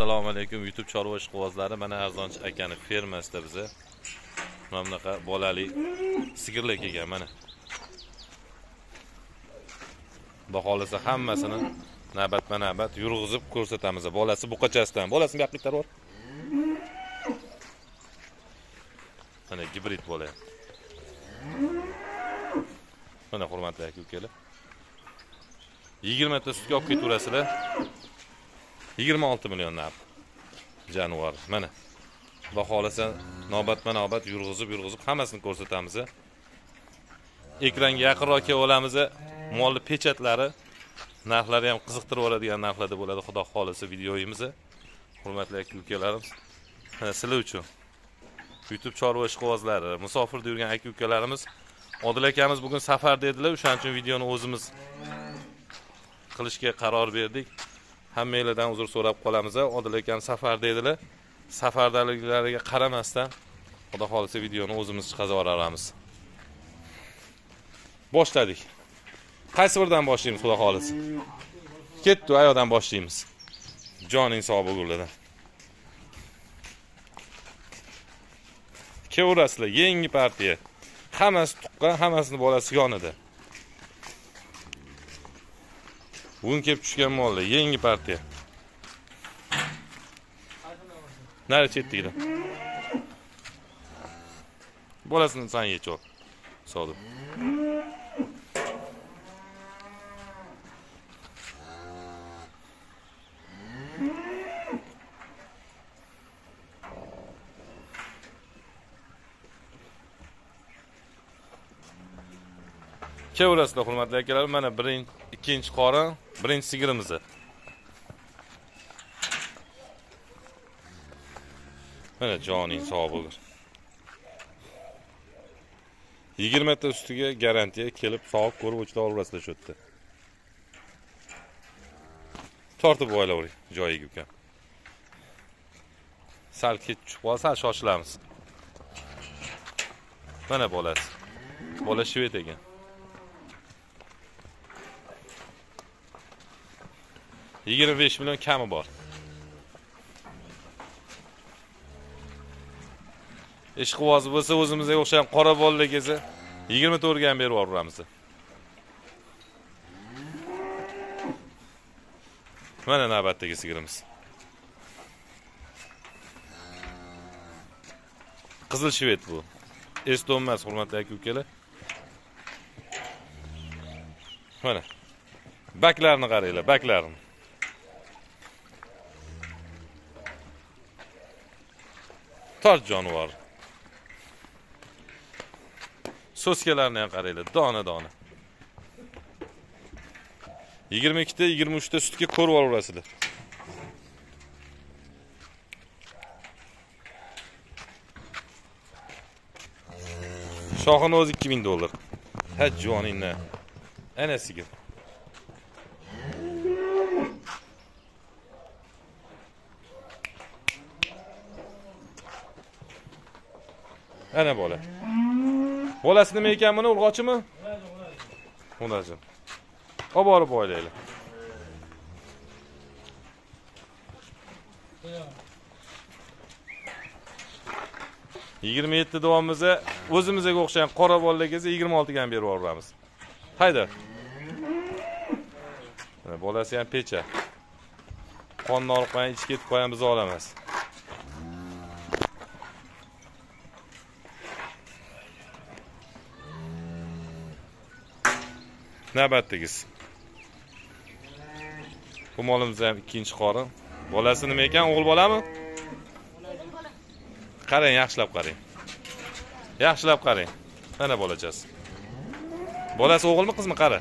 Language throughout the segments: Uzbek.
Assalomu alaykum YouTube chorva ishqibozlari. Mana Arzonchi akani fermasida biza mana bunaqa bolali sigirlar kelgan mana. Xudo xolisa hammasini navbatma-navbat yurg'izib ko'rsatamiz. Bolasi buqachasidan. Bolasini bu yoqliklar bor. Mana gibrid bola. Mana hurmatli aka-ukalar. 20 ta sutga olib ketaverasizlar. 26 million narx. Januar. Mana. Xudo xolisa navbatma-navbat yurg'izib hammasini ko'rsatamiz. Ekranga yaqinroq kelib olamiz. Molli pechatlari narxlari ham qiziqtirib oladigan narxlarda bo'ladi. Xudo xolisa videoyimiz. Hurmatli aka-ukalarimiz. Mana sizlar uchun YouTube chorva ishqibozlari, musofirda yurgan aka-ukalarimiz, Odil akamiz bugun safarda edilar. O'shaning uchun videoni o'zimiz qilishga qaror berdik. Hammanglardan uzr so'rab qolamiz. Odil akam safarda edilar. Safardaliklariga qaramasdan Xudo xolisa videoni o'zimiz chiqarib olamiz. Boshladik. Qaysi biridan boshlaymiz Xudo xolisa? Ketdi, ayoqdan boshlaymiz. Joning sog' bo'lgurlardan. Kevrasizlar, yangi partiya. Hammasi tuqqan, hammasini bolasi yonida. Bugun kelib tushgan mollar, yangi partiya. Nari chetdigidan. Bolasini san yechib ol. Sodiq. Kevrasizlar hurmatli akalar, mana ikkinchi qorin, birinchi sigirimiz. Mana joning sog' bo'lsin. 20 ta ustiga garantiya kelib sog'ib ko'rib o'chlab olasizlar shu yerda. Tortib o'ylavering joyiga uka. Sal ketib qolsa shoshilamiz. Mana bolasi. Bola shvet ekan. $25 million kami bor. Ishqiboz bo'lsa o'zimizga o'xshagan qora bolalar kelsa 24 ga ham berib yuboramiz. Mana navbatdagi sigirimiz. Qizil shvet bu. Eston emas, hurmatli aka-ukalar. Mana. Baklarini qaranglar, baklarini. Tort jonivor. So'skalarni ham qaranglar, dona-dona. 22 ta, 23 ta sutga ko'rib olasizlar. Shoxini o'zi $2000. Ha joningni. Ana sigir. Ana bola. Bolasi nima ekan buni, urg'ochimi? Unajim. Olib borib o'ylaylar. $27 davomimiz o'zimizga o'xshagan qora bolalar kelsa 26 ga ham berib yuboramiz. Hayda. Mana bolasi ham pecha. Qonni olib qo'ygan, ichib ketib qo'ygan biz olamiz. Navbatdagisi. Bu molimiz ham ikkinchi qorin. Bolasi nima ekan? O'g'il bolami? Qarang, yaxshilab qarang. Yaxshilab qarang. Mana bolachasi. Bolasi o'g'ilmi, qizmi? Qara.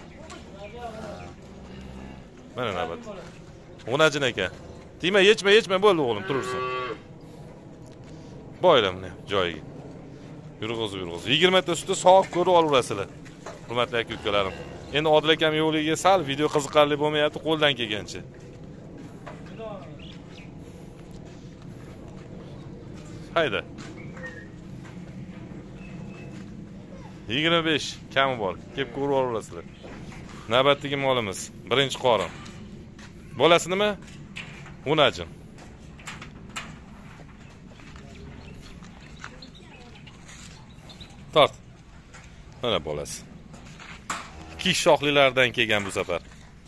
Mana navbat. O'najin ekan. Tima, yechma bo'ldi o'g'lim, turursin. Boyla buni joyiga. Yurg'izib. 20 ta sutni sog' ko'rib olaverasizlar. Hurmatli aka-ukalarim. Endi Odil akam yo'liga sal video qiziqarli bo'lmayapti, qo'ldan kelgancha. Hayda. 25 kami bor. Kelib ko'rib olasizlar. Navbatdagi molimiz, birinchi qorin. Bolasi nima? Unajin. Mana bolasi. Ikki shoxlilardan kelgan bu safar.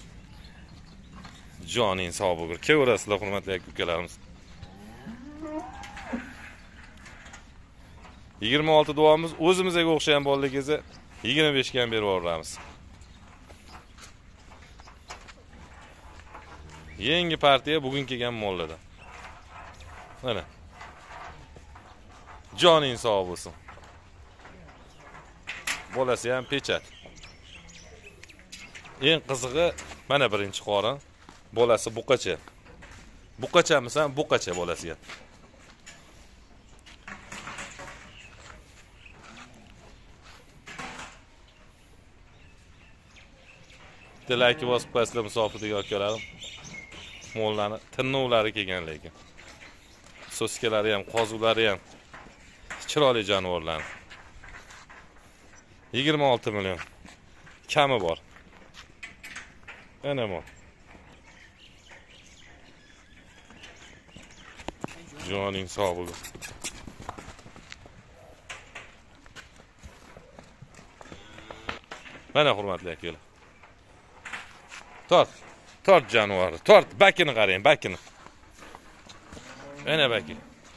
Joning sog' bo'lgur. Kelaverasizlar, hurmatli aka-ukalarimiz. 26 duomiz o'zimizga o'xshagan bolaligingizga 25 ga ham berib yuboramiz. Yangi partiya bugun kelgan mollarda. Mana. Joning sog' bo'lsin. Bolasi ham pechat. Eng qizig'i mana birinchi qorin. Bolasi buqacha. Buqachamisan, buqacha bolasiga. Tilaki bosib qo'yasizlar musofirga akalarim. Mollarni tinnovlari kelgan lekin. Soskalari ham, qozulari ham chiroyli jonivorlar. 26 million. Kami bor. Ana bu. Joning sog' bo'lsin. Mana hurmatli akalar. Tort jonivor. Tort, bakini qarang, bakini. Ana baki.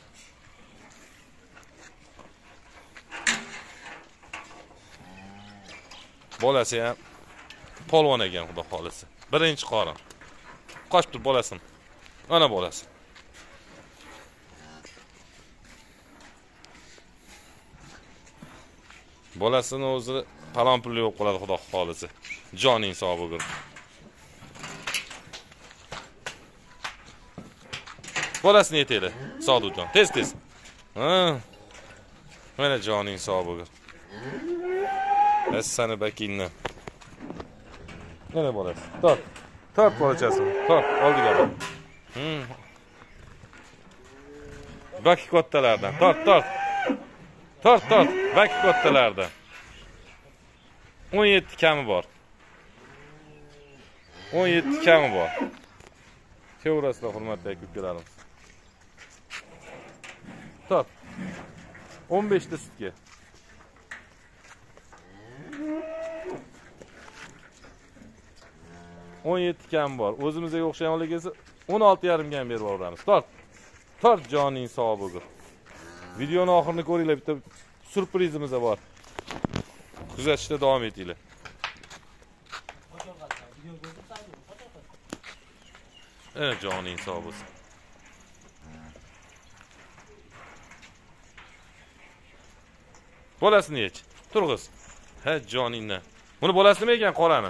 Bolasi ham polvon ekan, xudo xolisi. Birinchi qorin. Qochib tur bolasin. Ana bolasi. Bolasini o'zi palon pulli bo'lib qoladi, xudo xolisi. Joning sog' bo'lgur. Bolasini yetayli. Sog'dujon. Tez. Ha. Mana joning sog' bo'lgur. Essani bakinni. Mana bolasi. Tort bolachasi. Tort oldiga bor. Baki kattalardan. Tort. Baki kattalardan. 17 kami bor. 17 kami bor. Kevraslar hurmatli aka-ukalarimiz. Tort. 15 ta sutga. On 17 kam bor. O'zimizga o'xshaganligisi 16,5 ga berib yuboramiz. Tort joning sog' bo'lgur. Videoni oxirini ko'ringlar, bitta surprizimiz bor. Kuzatishda davom etinglar. Joning sog' bo'lsin. Bolasini yech. Turg'iz. Ha, joningni. Buni bolasi nima ekan, qorani?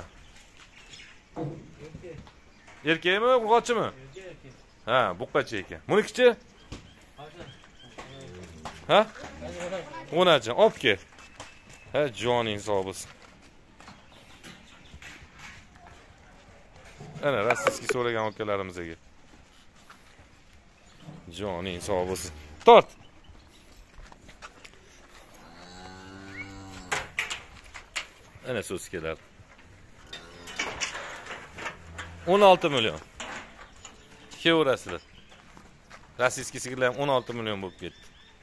Erkakmi, urg'ochimi? Ha, buqqacha ekan. Bunikichi? Ha? O'nachi, olib kel. Ha, joning sog' bo'lsin. Ana, rossiyskiy so'ragan akalarimizga. Joning sog' bo'lsin. Tort. Ana so'zkelar. 16 million. Kevrasizlar. Rossiyskiy sigirlar ham 16 million bo'lib ketdi.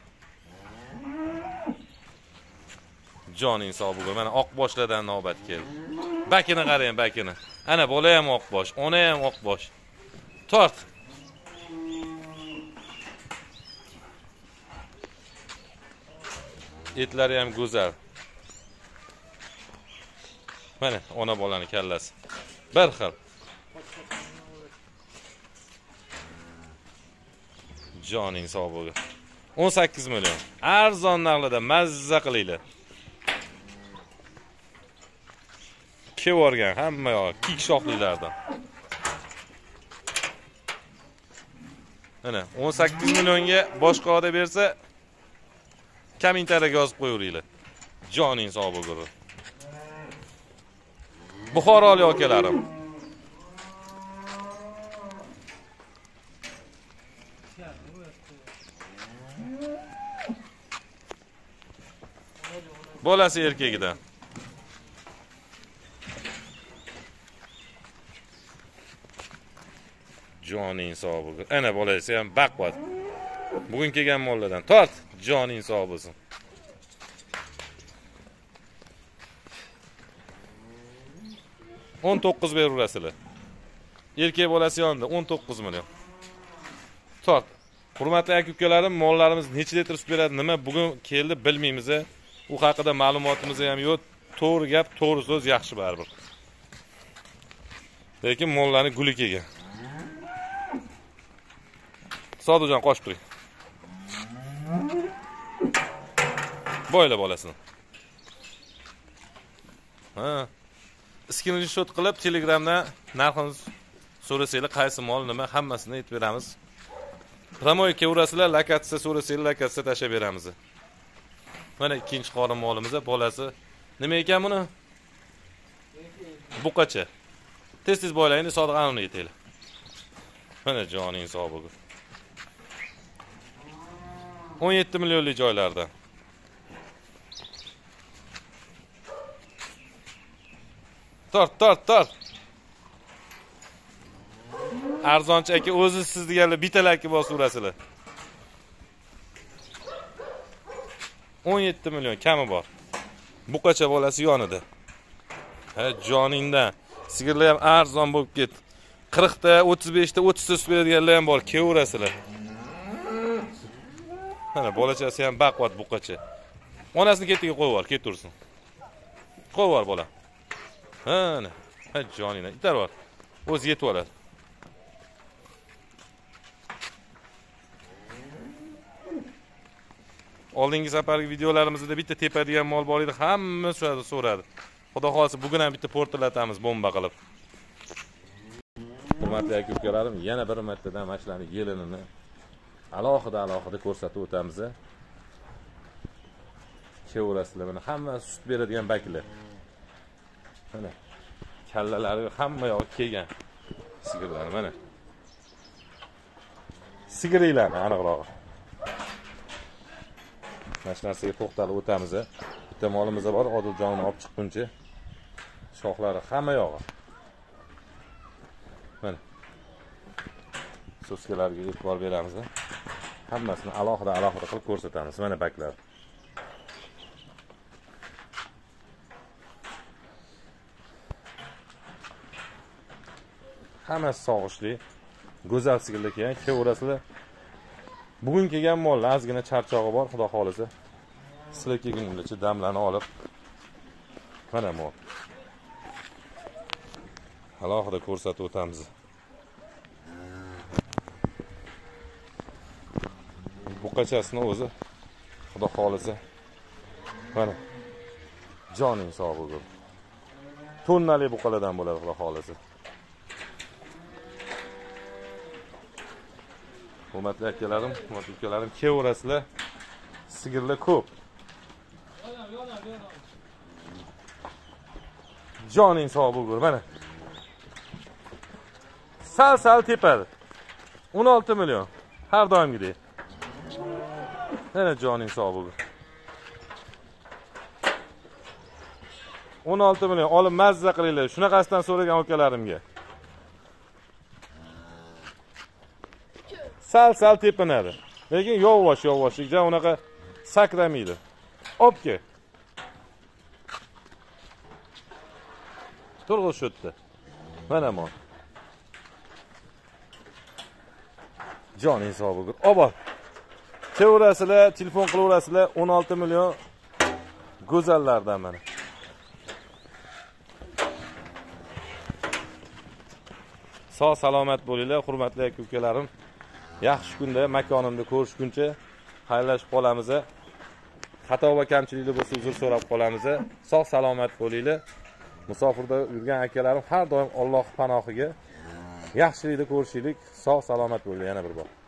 Joning sog' bo'lgur. Mana oq boshlardan navbat keldi. Bakini qarang, bakini. Ana bola ham oq bosh, ona ham oq bosh. Tort. Etlari ham go'zal. Mana ona bolani kallasi. Bir xil. Joning sog' bo'lgur. 18 million. Arzon narxlarda mazza qilinglar. Kevorgan hamma yoq, kik shoxlilardan. Mana 18 millionga boshqa oda bersa, kommentariyaga yozib qo'yaveringlar. Joning sog' bo'lgur. Buxorolik akalarim. Bolasi erkagidan. Joning sog' bo'lgur. Ana bolasi ham baqvat. Bugun kelgan mollardan. Tort, joning sog' bo'lsin. 19 beraverasizlar. Erkak bolasi yonida 19 million. Tot. Hurmatli aka-ukalarim, mollarimiz necha litr sut beradi, nima bugun keldi bilmaymiz. U haqida ma'lumotimiz ham yo'q. To'g'ri gap, to'g'ri so'z yaxshi baribir. Lekin mollarni guli kelgan. Sodiqjon qo'shib turing. Boyla bolasini. Ha. Screenshot qilib Telegramda narxini so'rasanglar, qaysi mol, nima hammasini aytib beramiz. Promoyga urasizlar, lokatsiya so'rasanglar, lokatsiya tashab beramiz. Mana ikkinchi qorin molimiz, bolasi. Nima ekan buni? Buqacha. Tez-tez boylayni, Sodiq anini aytaylar. Mana joning sog' bo'lsin. 17 millionlik joylarda. Tort. Arzonchi aka, o'zi siz deganlar bitalakka bosaverasizlar. 17 million kami bor. Buqacha bolasi yonida. Ha, joningdan. Sigirlar ham arzon bo'lib ketdi. 40 ta, 35 ta, 30 ta beradiganlar ham bor. Kelaverasizlar. Mana bolachasi ham baquvvat buqacha. Onasini ketiga qo'yib yubor, ketaversin. Qo'yib yubor bola. Ana, ha joningdan itar bor. O'zi yetib oladi. Oldingi safargi videolarimizda bitta tepadigan mol bor edi, hamma so'radi. Xudo xolsa bugun ham bitta portlatamiz bomba qilib. Hurmatli aka-ukalarim, yana bir martadan mashlarning yelinini alohida ko'rsatib o'tamiz. Kevrasizlar, mana hamma sut beradigan baklar. Mana kallalari hamma yoq kelgan sigirlar mana. Sigirlarni aniqroq. Mana shu narsaga to'xtalib o'tamiz. Bitta molimiz bor, Odiljonini olib chiqquncha shoxlari hamma yog'i. Mana so'skalarga e'tibor beramiz. Hammasini alohida qilib ko'rsatamiz. Mana baklar. Hammasi sog'ishli, go'zal sigirlar kelgan, kelaverasizlar. Bugun kelgan mollar ozgina charchog'i bor, xudo xolisa. Sizlar kelguningizcha damlarni olib mana mol. Alohida ko'rsatib o'tamiz. Buqachasini o'zi xudo xolisa mana joning sog' bo'lsin. Tonnali buqalardan bo'ladi xudo xolisa. Hurmatli akalarim, hurmatli ukalarim, kelaverasizlar. Sigirlar ko'p. Joning sog' bo'lgur, mana. Sal tepadi. 16 million. Har doimgidek. Mana joning sog' bo'lgur. 16 million. Olib mazza qilinglar. Shunaqasidan so'ragan ukalarimga. Sal tepinadi. Lekin yovvosh, unaqa sakramaydi. Opke. Turg'ish o'tdi. Mana mol. Joning sog' bo'lgur. Obod. Kevrasizlar, telefon qilaverasizlar. 16 million go'zallardan mana. Sog' salomat bo'linglar, hurmatli aka-ukalarim. Yaxshi kunda, makonimda ko'rishguncha xayrlashib qolamiz. Xato va kamchiliklar bo'lsa uzr so'rab qolamiz. Sog' salomat bo'linglar. Musofirda yurgan akalarim har doim Alloh panohiga yaxshilikda ko'rishaylik. Sog' salomat bo'linglar yana bir bor.